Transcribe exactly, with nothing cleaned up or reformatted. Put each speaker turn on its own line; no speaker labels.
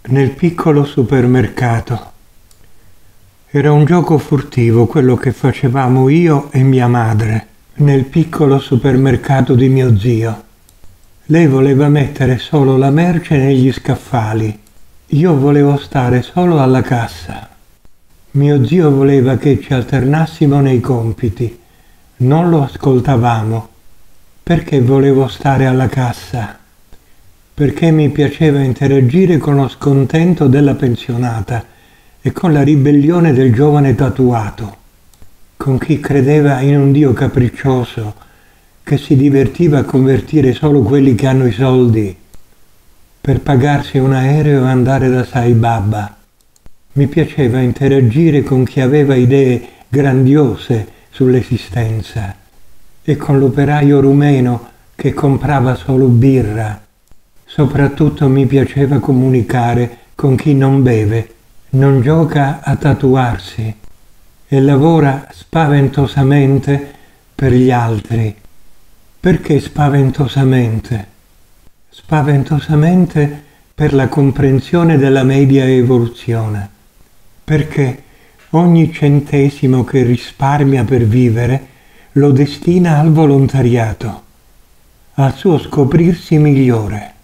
Nel piccolo supermercato. Era un gioco furtivo quello che facevamo io e mia madre nel piccolo supermercato di mio zio. Lei voleva mettere solo la merce negli scaffali. Io volevo stare solo alla cassa. Mio zio voleva che ci alternassimo nei compiti. Non lo ascoltavamo. Perché volevo stare alla cassa? Perché mi piaceva interagire con lo scontento della pensionata e con la ribellione del giovane tatuato, con chi credeva in un Dio capriccioso che si divertiva a convertire solo quelli che hanno i soldi per pagarsi un aereo e andare da Sai Baba. Mi piaceva interagire con chi aveva idee grandiose sull'esistenza e con l'operaio rumeno che comprava solo birra. Soprattutto mi piaceva comunicare con chi non beve, non gioca a tatuarsi e lavora spaventosamente per gli altri. Perché spaventosamente? Spaventosamente per la comprensione della media evoluzione. Perché ogni centesimo che risparmia per vivere lo destina al volontariato, al suo scoprirsi migliore.